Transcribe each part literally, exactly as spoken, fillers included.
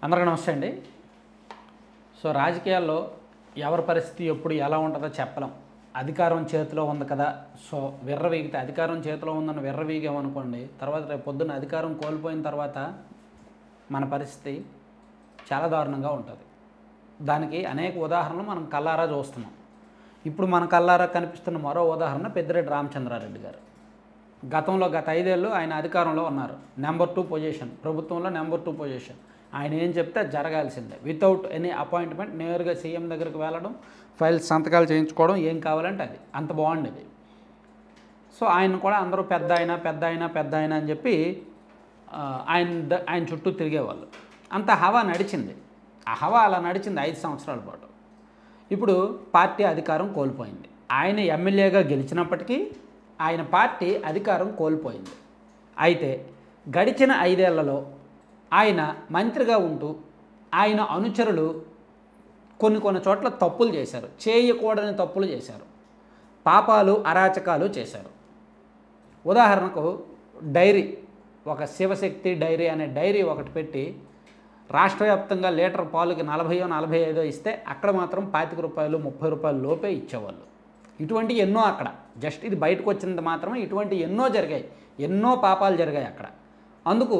అందరికీ నమస్తే అండి. సో రాజకీయాల్లో ఎవరి పరిస్థితి ఎప్పుడు ఎలా ఉంటుందో చెప్పలేం. అధికారం చేతిలో ఉంది కదా, సో విర్రవీగితే అధికారం చేతిలో ఉందని విర్రవీగామనుకోండి, తర్వాత రేపు పొద్దున్న అధికారం కోల్పోయిన తర్వాత మన పరిస్థితి చాలా దారుణంగా ఉంటుంది. దానికి అనేక ఉదాహరణలు మనం కల్లారా చూస్తున్నాం. ఇప్పుడు మన కల్లారా కనిపిస్తున్న మరో ఉదాహరణ పెద్దిరెడ్డి రామచంద్రారెడ్డి గారు. గతంలో గత ఐదేళ్ళు ఆయన అధికారంలో ఉన్నారు. నెంబర్ టూ పొజిషన్, ప్రభుత్వంలో నెంబర్ టూ పొజిషన్. ఆయన ఏం చెప్తే జరగాల్సిందే, వితౌట్ ఎనీ అపాయింట్మెంట్ నేరుగా సీఎం దగ్గరికి వెళ్ళడం, ఫైల్స్ సంతకాలు చేయించుకోవడం, ఏం కావాలంటే అది. అంత బాగుండేది. సో ఆయన కూడా అందరూ పెద్ద అయినా పెద్ద అయినా పెద్ద అయినా అని చెప్పి ఆయన ఆయన చుట్టూ తిరిగేవాళ్ళు. అంత హవా నడిచింది. ఆ హవా అలా నడిచింది ఐదు సంవత్సరాల పాటు. ఇప్పుడు పార్టీ అధికారం కోల్పోయింది. ఆయన ఎమ్మెల్యేగా గెలిచినప్పటికీ ఆయన పార్టీ అధికారం కోల్పోయింది. అయితే గడిచిన ఐదేళ్లలో ఆయన మంత్రిగా ఉంటూ ఆయన అనుచరులు కొన్ని కొన్ని చోట్ల తప్పులు చేశారు, చేయకూడని తప్పులు చేశారు, పాపాలు అరాచకాలు చేశారు. ఉదాహరణకు డైరీ, ఒక శివశక్తి డైరీ అనే డైరీ ఒకటి పెట్టి రాష్ట్ర వ్యాప్తంగా లీటర్ పాలుకి నలభైయో నలభై ఐదో ఇస్తే అక్కడ మాత్రం పాతిక రూపాయలు ముప్పై రూపాయలు లోపే ఇచ్చేవాళ్ళు. ఇటువంటి ఎన్నో అక్కడ జస్ట్ ఇది బయటకు వచ్చినంత మాత్రమే ఇటువంటి ఎన్నో జరిగాయి, ఎన్నో పాపాలు జరిగాయి అక్కడ. అందుకు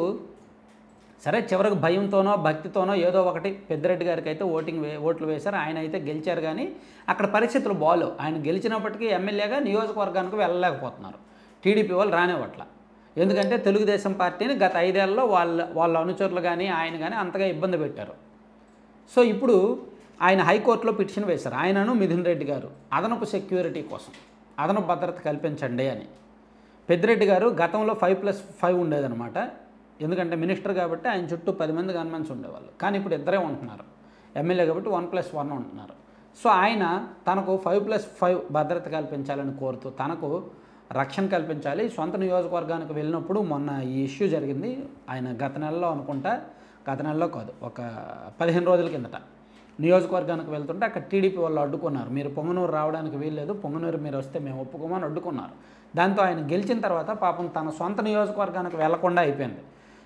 సరే చివరికి భయంతోనో భక్తితోనో ఏదో ఒకటి పెద్దిరెడ్డి గారికి అయితే ఓటింగ్ వే ఓట్లు వేశారు, ఆయన అయితే గెలిచారు. కానీ అక్కడ పరిస్థితులు బాగాలేవు. ఆయన గెలిచినప్పటికీ ఎమ్మెల్యేగా నియోజకవర్గానికి వెళ్ళలేకపోతున్నారు. టీడీపీ వాళ్ళు రానివ్వట్ల. ఎందుకంటే తెలుగుదేశం పార్టీని గత ఐదేళ్లలో వాళ్ళ వాళ్ళ అనుచరులు కానీ ఆయన కానీ అంతగా ఇబ్బంది పెట్టారు. సో ఇప్పుడు ఆయన హైకోర్టులో పిటిషన్ వేశారు, ఆయనను మిథున్ రెడ్డి గారు, అదనపు సెక్యూరిటీ కోసం, అదనపు భద్రత కల్పించండి అని. పెద్దిరెడ్డి గారు గతంలో ఫైవ్ ప్లస్ ఫైవ్ ఉండేదన్నమాట. ఎందుకంటే మినిస్టర్ కాబట్టి ఆయన చుట్టూ పది మంది గన్మెన్స్ ఉండేవాళ్ళు. కానీ ఇప్పుడు ఇద్దరే ఉంటున్నారు, ఎమ్మెల్యే కాబట్టి వన్ ప్లస్ వన్ ఉంటున్నారు. సో ఆయన తనకు ఫైవ్ ప్లస్ ఫైవ్ భద్రత కల్పించాలని కోరుతూ తనకు రక్షణ కల్పించాలి. సొంత నియోజకవర్గానికి వెళ్ళినప్పుడు మొన్న ఈ ఇష్యూ జరిగింది. ఆయన గత నెలలో అనుకుంటా, గత నెలలో కాదు ఒక పదిహేను రోజుల కిందట నియోజకవర్గానికి వెళ్తుంటే అక్కడ టీడీపీ వాళ్ళు అడ్డుకున్నారు. మీరు పొంగనూరు రావడానికి వీల్లేదు, పొంగనూరు మీరు వస్తే మేము ఒప్పుకోమని అడ్డుకున్నారు. దాంతో ఆయన గెలిచిన తర్వాత పాపం తన సొంత నియోజకవర్గానికి వెళ్లకుండా అయిపోయింది.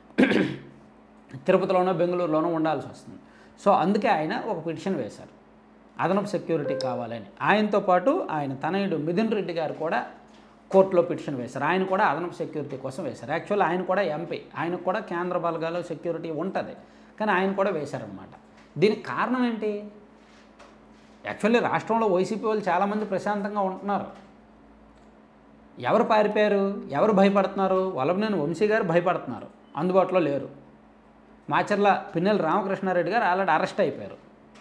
తిరుపతిలోనో బెంగళూరులోనో ఉండాల్సి వస్తుంది. సో అందుకే ఆయన ఒక పిటిషన్ వేశారు, అదనపు సెక్యూరిటీ కావాలని. ఆయనతో పాటు ఆయన తనయుడు మిథున్ రెడ్డి గారు కూడా కోర్టులో పిటిషన్ వేశారు. ఆయన కూడా అదనపు సెక్యూరిటీ కోసం వేశారు. యాక్చువల్లీ ఆయన కూడా ఎంపీ, ఆయనకు కూడా కేంద్ర బలగాలు సెక్యూరిటీ ఉంటుంది, కానీ ఆయన కూడా వేశారనమాట. దీనికి కారణం ఏంటి? యాక్చువల్లీ రాష్ట్రంలో వైసీపీ వాళ్ళు చాలామంది ప్రశాంతంగా ఉంటున్నారు. ఎవరు పారిపోయారు, ఎవరు భయపడుతున్నారు? వల్లభనేని వంశీ గారు భయపడుతున్నారు, అందుబాటులో లేరు. మాచర్ల పిన్నెల రామకృష్ణారెడ్డి గారు ఆల్రెడీ అరెస్ట్ అయిపోయారు.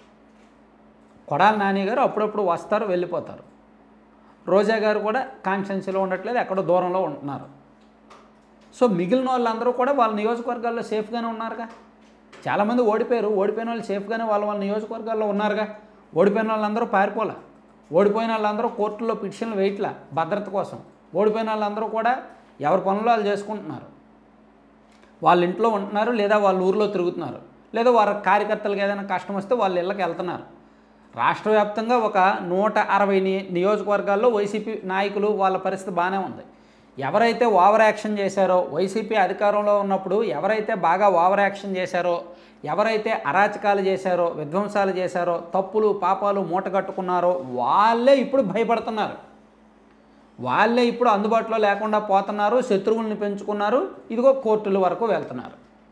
కొడాల నాని గారు అప్పుడప్పుడు వస్తారు వెళ్ళిపోతారు. రోజా గారు కూడా కాన్స్టిట్యున్సీలో ఉండట్లేదు, ఎక్కడో దూరంలో ఉంటున్నారు. సో మిగిలిన వాళ్ళందరూ కూడా వాళ్ళ నియోజకవర్గాల్లో సేఫ్గానే ఉన్నారుగా. చాలామంది ఓడిపోయారు, ఓడిపోయిన వాళ్ళు సేఫ్గానే వాళ్ళ వాళ్ళ నియోజకవర్గాల్లో ఉన్నారుగా. ఓడిపోయిన వాళ్ళందరూ పారిపోలా, ఓడిపోయిన వాళ్ళందరూ కోర్టుల్లో పిటిషన్లు వేయట్లా భద్రత కోసం. ఓడిపోయిన వాళ్ళందరూ కూడా ఎవరి పనులు వాళ్ళు చేసుకుంటున్నారు, వాళ్ళ ఇంట్లో ఉంటున్నారు, లేదా వాళ్ళ ఊరిలో తిరుగుతున్నారు, లేదా వారి కార్యకర్తలకు ఏదైనా కష్టం వస్తే వాళ్ళ ఇళ్ళకి వెళ్తున్నారు. రాష్ట్ర వ్యాప్తంగా ఒక నూట అరవై నియోజకవర్గాల్లో వైసీపీ నాయకులు వాళ్ళ పరిస్థితి బాగానే ఉంది. ఎవరైతే ఓవర్ యాక్షన్ చేశారో, వైసీపీ అధికారంలో ఉన్నప్పుడు ఎవరైతే బాగా ఓవర్ యాక్షన్ చేశారో, ఎవరైతే అరాచకాలు చేశారో, విధ్వంసాలు చేశారో, తప్పులు పాపాలు మూటగట్టుకున్నారో వాళ్ళే ఇప్పుడు భయపడుతున్నారు. వాళ్ళే ఇప్పుడు అందుబాటులో లేకుండా పోతున్నారు, శత్రువుల్ని పెంచుకున్నారు, ఇదిగో కోర్టుల వరకు వెళ్తున్నారు.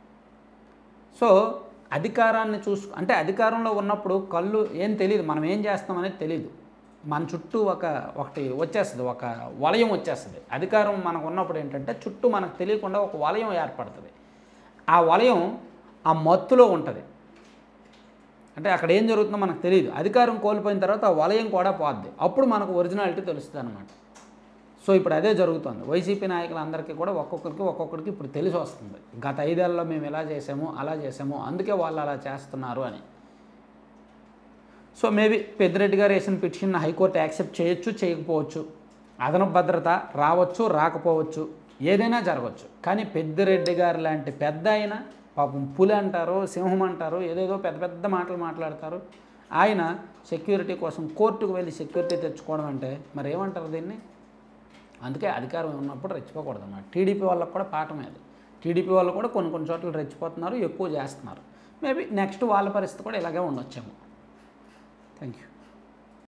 సో అధికారాన్ని చూసు అంటే అధికారంలో ఉన్నప్పుడు కళ్ళు ఏం తెలియదు, మనం ఏం చేస్తామనేది తెలియదు. మన చుట్టూ ఒక ఒకటి వచ్చేస్తుంది, ఒక వలయం వచ్చేస్తుంది. అధికారం మనకు ఉన్నప్పుడు ఏంటంటే చుట్టూ మనకు తెలియకుండా ఒక వలయం ఏర్పడుతుంది. ఆ వలయం ఆ మత్తులో ఉంటుంది. అంటే అక్కడ ఏం జరుగుతుందో మనకు తెలియదు. అధికారం కోల్పోయిన తర్వాత ఆ వలయం కూడా పోద్ది, అప్పుడు మనకు ఒరిజినాలిటీ తెలుస్తుంది అన్నమాట. సో ఇప్పుడు అదే జరుగుతుంది. వైసీపీ నాయకులందరికీ కూడా ఒక్కొక్కరికి ఒక్కొక్కరికి ఇప్పుడు తెలిసి వస్తుంది, గత ఐదేళ్లలో మేము ఇలా చేసాము అలా చేసాము, అందుకే వాళ్ళు అలా చేస్తున్నారు అని. సో మేబీ పెద్దిరెడ్డి గారు వేసిన పిటిషన్ హైకోర్టు యాక్సెప్ట్ చేయొచ్చు, చేయకపోవచ్చు. అదనపు భద్రత రావచ్చు, రాకపోవచ్చు, ఏదైనా జరగవచ్చు. కానీ పెద్దిరెడ్డి గారు లాంటి పెద్ద ఆయన, పాపం పులి అంటారు, సింహం అంటారు, ఏదేదో పెద్ద పెద్ద మాటలు మాట్లాడతారు. ఆయన సెక్యూరిటీ కోసం కోర్టుకు వెళ్ళి సెక్యూరిటీ తెచ్చుకోవడం అంటే మరి ఏమంటారు దీన్ని? అందుకే అధికారం ఉన్నప్పుడు రెచ్చిపోకూడదు అన్నమాట. టీడీపీ వాళ్ళకు కూడా పాఠం అది. టీడీపీ వాళ్ళు కూడా కొన్ని కొన్ని చోట్ల రెచ్చిపోతున్నారు, ఎక్కువ చేస్తున్నారు. మేబీ నెక్స్ట్ వాళ్ళ పరిస్థితి కూడా ఇలాగే ఉండొచ్చేమో. Thank you.